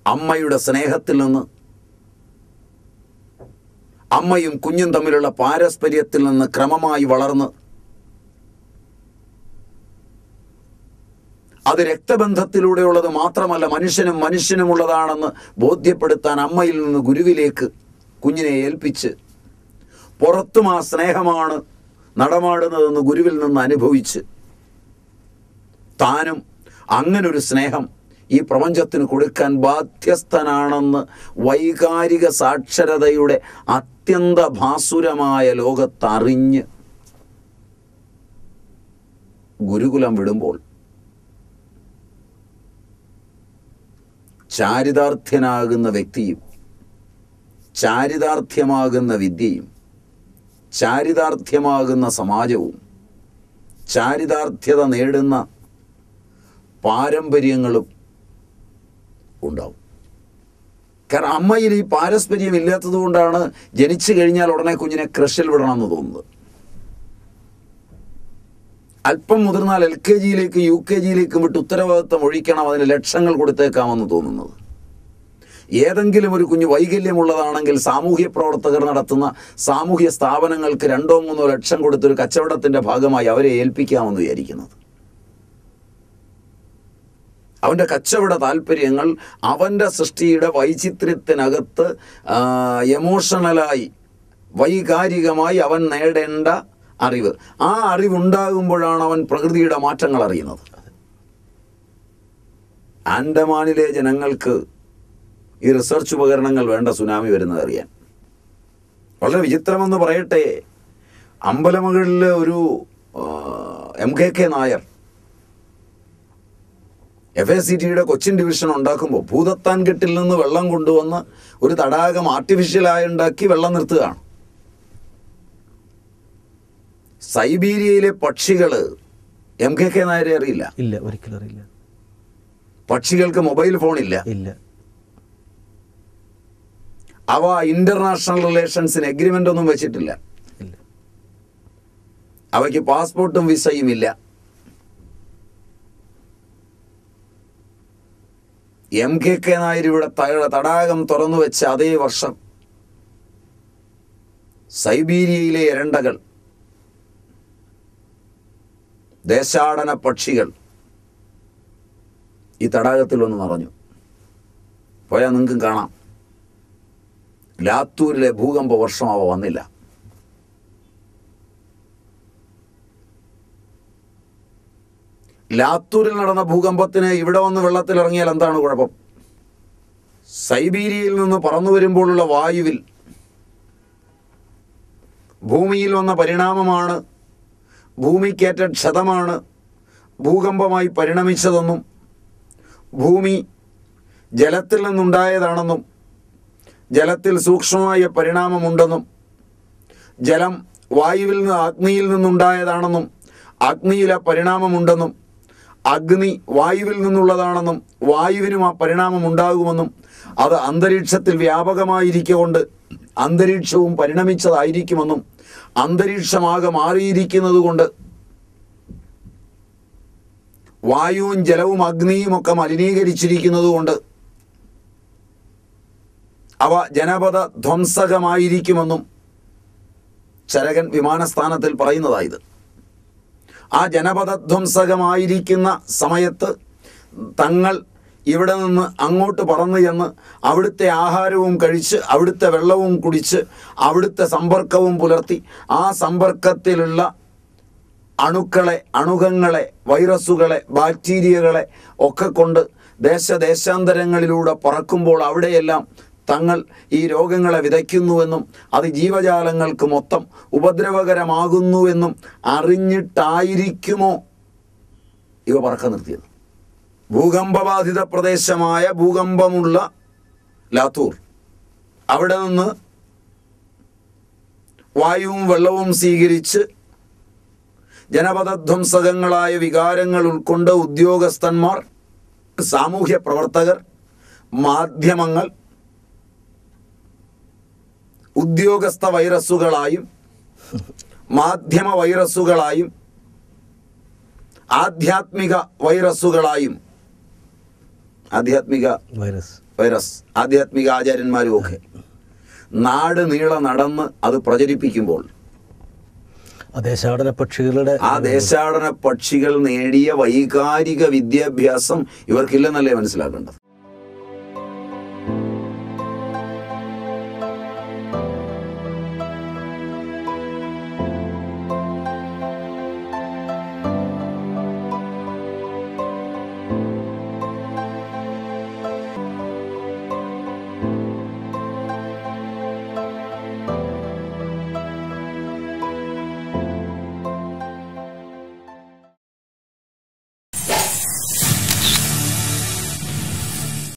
അമ്മയുടെ സ്നേഹത്തിൽ നിന്ന്, അമ്മയും കുഞ്ഞും തമ്മിലുള്ള പാരസ്പര്യത്തിൽ നിന്ന് ക്രമമായി വളർന്ന് അത് രക്തബന്ധത്തിലൂടെയുള്ളത് മാത്രമല്ല, മനുഷ്യനും മനുഷ്യനുമുള്ളതാണെന്ന് ബോധ്യപ്പെടുത്താൻ അമ്മയിൽ നിന്ന് ഗുരുവിലേക്ക് കുഞ്ഞിനെ ഏൽപ്പിച്ച് പുറത്തും ആ സ്നേഹമാണ് നടമാടുന്നതെന്ന് ഗുരുവിൽ നിന്ന് അനുഭവിച്ച് താനും അങ്ങനൊരു സ്നേഹം ഈ പ്രപഞ്ചത്തിന് കൊടുക്കാൻ ബാധ്യസ്ഥനാണെന്ന് വൈകാരിക സാക്ഷരതയുടെ അത്യന്ത ഭാസുരമായ ലോകത്തറിഞ്ഞ് ഗുരുകുലം വിടുമ്പോൾ ചാരിതാർത്ഥ്യനാകുന്ന വ്യക്തിയും ചാരിതാർത്ഥ്യമാകുന്ന വിദ്യയും ചാരിതാർത്ഥ്യമാകുന്ന സമാജവും ചാരിതാർത്ഥ്യത നേടുന്ന പാരമ്പര്യങ്ങളും ഉണ്ടാവും. കാരണം അമ്മയിൽ ഈ പാരസ്പര്യം ഇല്ലാത്തത് കൊണ്ടാണ് ജനിച്ചു കഴിഞ്ഞാൽ ഉടനെ കുഞ്ഞിനെ ക്രഷിൽ വിടണമെന്ന് തോന്നുന്നത്. അല്പം മുതിർന്നാൽ LKG-യിലേക്കും UKG-യിലേക്കും വിട്ട് ഉത്തരവാദിത്വം ഒഴിക്കണം, അതിന് ലക്ഷങ്ങൾ കൊടുത്തേക്കാമെന്ന് തോന്നുന്നത്. ഏതെങ്കിലും ഒരു കുഞ്ഞ് വൈകല്യമുള്ളതാണെങ്കിൽ സാമൂഹ്യ പ്രവർത്തകർ നടത്തുന്ന സാമൂഹ്യ സ്ഥാപനങ്ങൾക്ക് 2-3 ലക്ഷം കൊടുത്തൊരു കച്ചവടത്തിൻ്റെ ഭാഗമായി അവരെ ഏൽപ്പിക്കാമെന്ന് വിചാരിക്കുന്നത്. അവൻ്റെ കച്ചവട താല്പര്യങ്ങൾ അവൻ്റെ സൃഷ്ടിയുടെ വൈചിത്ര്യത്തിനകത്ത് എമോഷണലായി വൈകാരികമായി അവൻ നേടേണ്ട അറിവ്, ആ അറിവുണ്ടാകുമ്പോഴാണ് അവൻ പ്രകൃതിയുടെ മാറ്റങ്ങൾ അറിയുന്നത്. ആൻഡമാനിലെ ജനങ്ങൾക്ക് ഈ റിസർച്ച് ഉപകരണങ്ങൾ വേണ്ട സുനാമി വരുന്നത് അറിയാൻ. വളരെ വിചിത്രമെന്ന് പറയട്ടെ, അമ്പലമുകളിൽ ഒരു MKK നായർ FACTയുടെ കൊച്ചിൻ ഡിവിഷൻ ഉണ്ടാക്കുമ്പോൾ ഭൂതത്താൻകെട്ടിൽ നിന്ന് വെള്ളം കൊണ്ടുവന്ന് ഒരു തടാകം ആർട്ടിഫിഷ്യലായി ഉണ്ടാക്കി വെള്ളം നിർത്തുകയാണ്. സൈബീരിയയിലെ പക്ഷികൾ MKK നായരെ അറിയില്ല. ഇല്ല, ഒരിക്കലും അറിയില്ല. പക്ഷികൾക്ക് മൊബൈൽ ഫോണില്ല. ഇല്ല. അവ ഇന്റർനാഷണൽ റിലേഷൻസിന് എഗ്രിമെന്റ് ഒന്നും വെച്ചിട്ടില്ല. അവയ്ക്ക് പാസ്പോർട്ടും വിസയും ഇല്ല. MKK നായർ ഇവിടെ തടാകം തുറന്നു വെച്ച അതേ വർഷം സൈബീരിയയിലെ എരണ്ടകൾ, ദേശാടന പക്ഷികൾ ഈ തടാകത്തിൽ വന്ന് നിറഞ്ഞു. പോയാൽ നിങ്ങൾക്കും കാണാം. ലാത്തൂരിലെ ഭൂകമ്പ വർഷം അവ വന്നില്ല. ലാത്തൂരിൽ നടന്ന ഭൂകമ്പത്തിന് ഇവിടെ വന്ന് വെള്ളത്തിലിറങ്ങിയാൽ എന്താണ് കുഴപ്പം? സൈബീരിയയിൽ നിന്ന് പറന്നു വരുമ്പോഴുള്ള വായുവിൽ ഭൂമിയിൽ വന്ന പരിണാമമാണ്, ഭൂമിക്കേറ്റ ക്ഷതമാണ് ഭൂകമ്പമായി പരിണമിച്ചതെന്നും ഭൂമി ജലത്തിൽ നിന്നുണ്ടായതാണെന്നും ജലത്തിൽ സൂക്ഷ്മമായ പരിണാമമുണ്ടെന്നും ജലം വായുവിൽ നിന്ന് അഗ്നിയിൽ നിന്നുണ്ടായതാണെന്നും അഗ്നിയിലെ പരിണാമമുണ്ടെന്നും അഗ്നി വായുവിൽ നിന്നുള്ളതാണെന്നും വായുവിനും ആ പരിണാമം ഉണ്ടാകുമെന്നും അത് അന്തരീക്ഷത്തിൽ വ്യാപകമായിരിക്കൊണ്ട് അന്തരീക്ഷവും പരിണമിച്ചതായിരിക്കുമെന്നും അന്തരീക്ഷമാകെ മാറിയിരിക്കുന്നത് കൊണ്ട് വായുവും ജലവും അഗ്നിയും ഒക്കെ മലിനീകരിച്ചിരിക്കുന്നത് കൊണ്ട് അവ ജനപദ ധ്വംസകമായിരിക്കുമെന്നും ചരകൻ വിമാനസ്ഥാനത്തിൽ പറയുന്നതായത്. ആ ജനപദധ്വംസകമായിരിക്കുന്ന സമയത്ത് തങ്ങൾ ഇവിടെ നിന്ന് അങ്ങോട്ട് പറന്നു ചെന്ന് അവിടുത്തെ ആഹാരവും കഴിച്ച് അവിടുത്തെ വെള്ളവും കുടിച്ച് അവിടുത്തെ സമ്പർക്കവും പുലർത്തി ആ സമ്പർക്കത്തിലുള്ള അണുക്കളെ, അണുകങ്ങളെ, വൈറസുകളെ, ബാക്ടീരിയകളെ ഒക്കെ കൊണ്ട് ദേശാന്തരങ്ങളിലൂടെ പറക്കുമ്പോൾ അവിടെയെല്ലാം തങ്ങൾ ഈ രോഗങ്ങളെ വിതയ്ക്കുന്നുവെന്നും അത് ജീവജാലങ്ങൾക്ക് മൊത്തം ഉപദ്രവകരമാകുന്നുവെന്നും അറിഞ്ഞിട്ടായിരിക്കുമോ ഇവ പറക്ക നിർത്തിയത്? ഭൂകമ്പബാധിത പ്രദേശമായ ഭൂകമ്പമുള്ള ലാത്തൂർ, അവിടെ നിന്ന് വായുവും വെള്ളവും സ്വീകരിച്ച് ജനപദധ്വംസകങ്ങളായ വികാരങ്ങൾ ഉൾക്കൊണ്ട് ഉദ്യോഗസ്ഥന്മാർ, സാമൂഹ്യ പ്രവർത്തകർ, മാധ്യമങ്ങൾ ഉദ്യോഗസ്ഥ വൈറസുകളായും മാധ്യമ ആധ്യാത്മിക വൈറസ് ആധ്യാത്മിക ആചാര്യന്മാരും ഒക്കെ നാട് നീളെ നടന്ന് അത് പ്രചരിപ്പിക്കുമ്പോൾ ആ ദേശാടന പക്ഷികൾ നേടിയ വൈകാരിക വിദ്യാഭ്യാസം ഇവർക്കില്ലെന്നല്ലേ മനസ്സിലാക്കേണ്ടത്.